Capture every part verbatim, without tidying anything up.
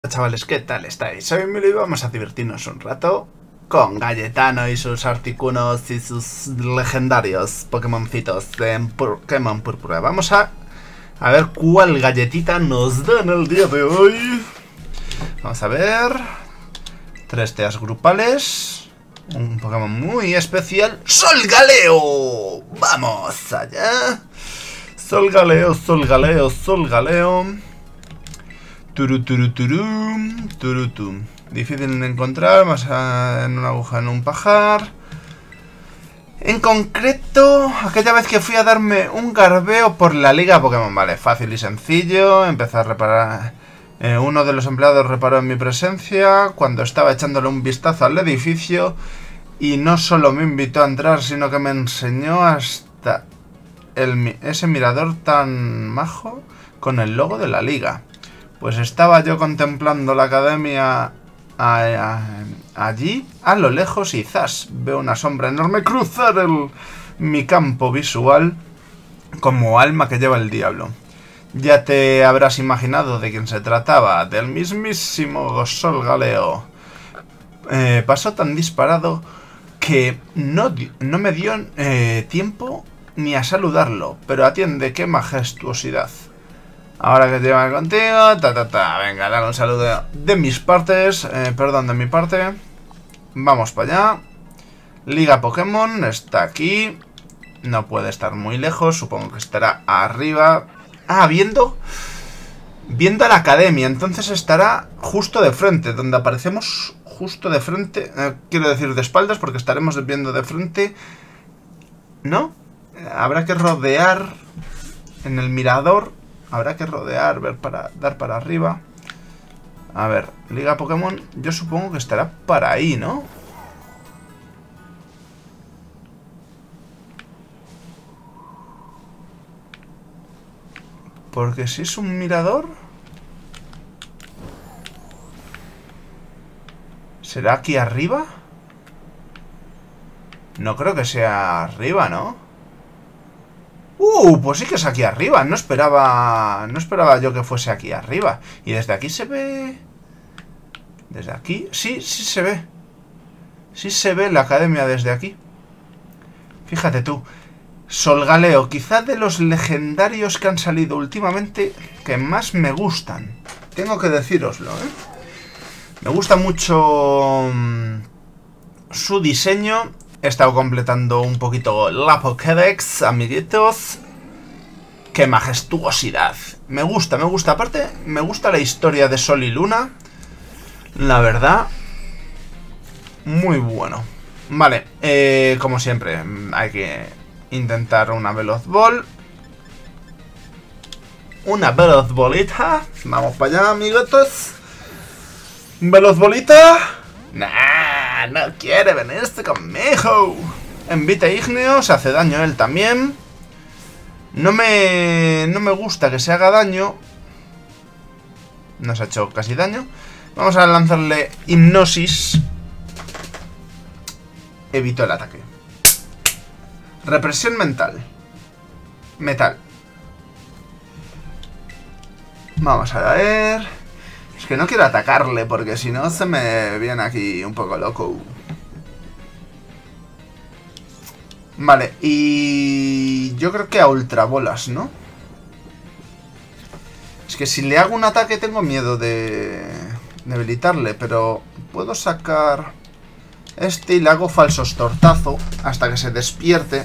Chavales, ¿qué tal estáis? Soy Emilio y vamos a divertirnos un rato con Galletano y sus Articunos y sus legendarios Pokémoncitos de Pokémon Púrpura. Vamos a, a ver cuál galletita nos da en el día de hoy. Vamos a ver. Tres teas grupales. Un Pokémon muy especial. ¡Solgaleo! ¡Vamos allá! Solgaleo, Solgaleo, Solgaleo. Turu, turu, turu, turu, turu. Difícil de encontrar, más en una aguja en un pajar. En concreto, aquella vez que fui a darme un garbeo por la liga Pokémon. Vale, fácil y sencillo. Empecé a reparar. Eh, uno de los empleados reparó en mi presencia cuando estaba echándole un vistazo al edificio. Y no solo me invitó a entrar, sino que me enseñó hasta el, ese mirador tan majo con el logo de la liga. Pues estaba yo contemplando la academia a, a, allí, a lo lejos, y ¡zas! Veo una sombra enorme cruzar el, mi campo visual como alma que lleva el diablo. Ya te habrás imaginado de quién se trataba, del mismísimo Solgaleo. Eh, pasó tan disparado que no, no me dio eh, tiempo ni a saludarlo, pero atiende, qué majestuosidad. Ahora que te llevan contigo, ta ta ta, venga, dale un saludo de mis partes, eh, perdón, de mi parte. Vamos para allá. Liga Pokémon está aquí. No puede estar muy lejos, supongo que estará arriba. Ah, viendo, viendo a la academia, entonces estará justo de frente, donde aparecemos justo de frente. Eh, quiero decir de espaldas, porque estaremos viendo de frente. ¿No? Eh, habrá que rodear en el mirador. Habrá que rodear, ver para dar para arriba. A ver, Liga Pokémon, yo supongo que estará para ahí, ¿no? Porque si es un mirador... ¿Será aquí arriba? No creo que sea arriba, ¿no? Uh, pues sí que es aquí arriba. No esperaba... No esperaba yo que fuese aquí arriba. Y desde aquí se ve... Desde aquí... Sí, sí se ve. Sí se ve la academia desde aquí. Fíjate tú. Solgaleo, quizá de los legendarios que han salido últimamente que más me gustan. Tengo que decíroslo, ¿eh? Me gusta mucho su diseño. He estado completando un poquito la Pokédex, amiguitos. ¡Qué majestuosidad! Me gusta, me gusta. Aparte, me gusta la historia de Sol y Luna. La verdad, muy bueno. Vale, eh, como siempre, hay que intentar una Veloz Ball. Una Veloz Bolita. Vamos para allá, amiguitos. Veloz Bolita. Nah, no quiere venirse conmigo. Envite Ígneo, se hace daño él también. No me... No me gusta que se haga daño. Nos ha hecho casi daño. Vamos a lanzarle Hipnosis. Evitó el ataque. Represión mental. Metal. Vamos a ver... Es que no quiero atacarle, porque si no se me viene aquí un poco loco. Vale, y... yo creo que a ultrabolas, ¿no? Es que si le hago un ataque tengo miedo de... debilitarle, pero... puedo sacar... este y le hago falsos tortazo hasta que se despierte.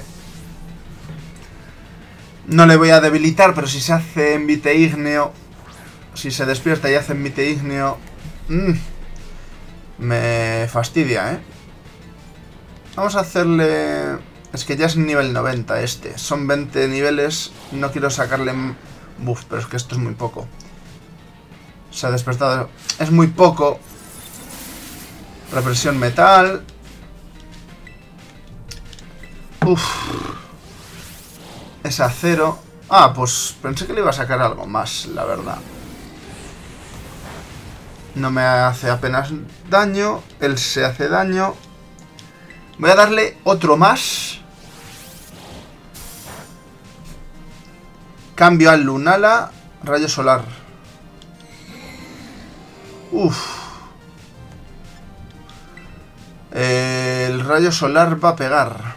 No le voy a debilitar, pero si se hace envite ígneo... Si se despierta y hace envite ígneo... Mmm, me fastidia, ¿eh? Vamos a hacerle... Es que ya es nivel noventa este. Son veinte niveles. No quiero sacarle... Buf, pero es que esto es muy poco. Se ha despertado... Es muy poco. Represión metal. Uf. Es acero. Ah, pues pensé que le iba a sacar algo más, la verdad. No me hace apenas daño. Él se hace daño. Voy a darle otro más. Cambio al Lunala. Rayo solar. Uf. Eh, el rayo solar va a pegar.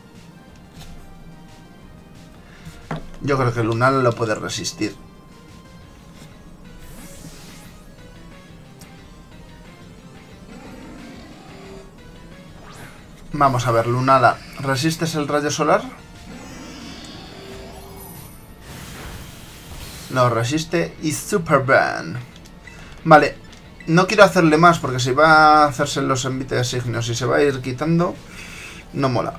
Yo creo que Lunala lo puede resistir. Vamos a ver, Lunala, ¿resistes el rayo solar? No resiste y Superban. Vale, no quiero hacerle más porque si va a hacerse los envites de signos y se va a ir quitando, no mola.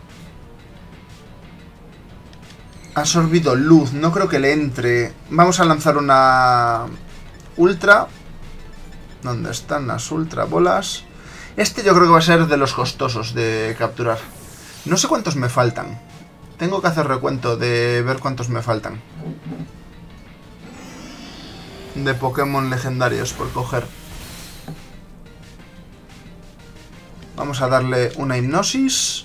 Ha absorbido luz, no creo que le entre. Vamos a lanzar una ultra. ¿Dónde están las ultra bolas? Este yo creo que va a ser de los costosos de capturar. No sé cuántos me faltan. Tengo que hacer recuento de ver cuántos me faltan. De Pokémon legendarios por coger. Vamos a darle una hipnosis.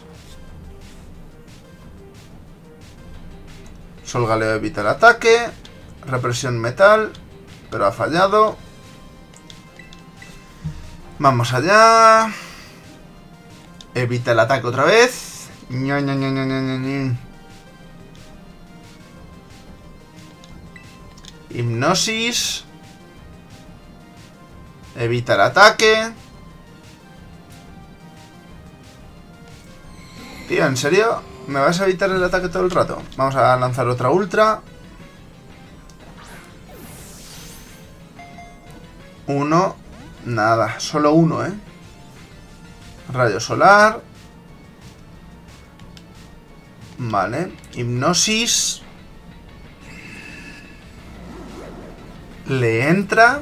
Solgaleo evita el ataque. Represión metal. Pero ha fallado. Vamos allá. Evita el ataque otra vez. Ña, ña, ña, ña, ña, ña. Hipnosis. Evita el ataque. Tío, ¿en serio? ¿Me vas a evitar el ataque todo el rato? Vamos a lanzar otra ultra. Uno. Nada, solo uno, ¿eh? Rayo solar. Vale. Hipnosis. Le entra.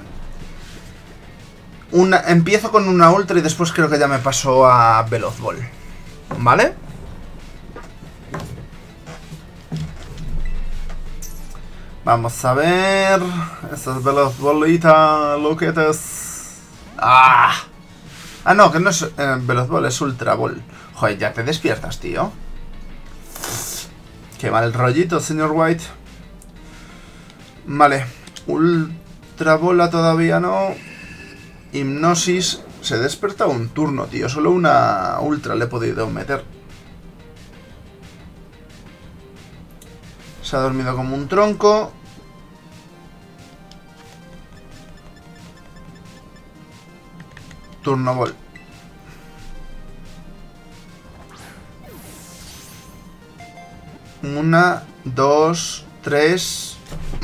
Una, empiezo con una ultra y después creo que ya me paso a Veloz Ball. ¿Vale? Vamos a ver. Esta es Veloz Bolita. Lo que te es. ¡Ah! Ah, no, que no es eh, Veloz Ball, es Ultra Ball. Joder, ya te despiertas, tío. Qué mal rollito, señor White. Vale. Ultra Bola todavía no. Hipnosis. Se desperta un turno, tío. Solo una ultra le he podido meter. Se ha dormido como un tronco. Turno Ball. Una, dos, tres.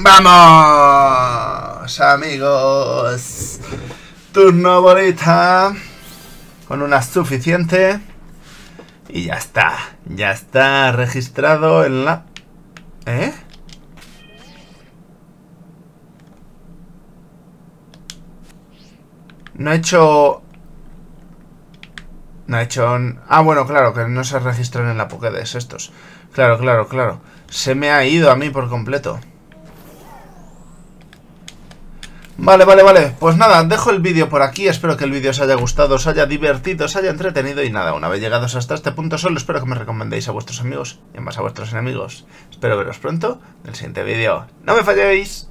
¡Vamos! Amigos. Turno bolita. Con una suficiente. Y ya está. Ya está registrado en la... ¿Eh? No he hecho... No he hecho... Ah, bueno, claro, que no se registran en la Pokédex estos. Claro, claro, claro. Se me ha ido a mí por completo. Vale, vale, vale. Pues nada, dejo el vídeo por aquí. Espero que el vídeo os haya gustado, os haya divertido, os haya entretenido. Y nada, una vez llegados hasta este punto solo espero que me recomendéis a vuestros amigos y en base a vuestros enemigos. Espero veros pronto en el siguiente vídeo. ¡No me falléis!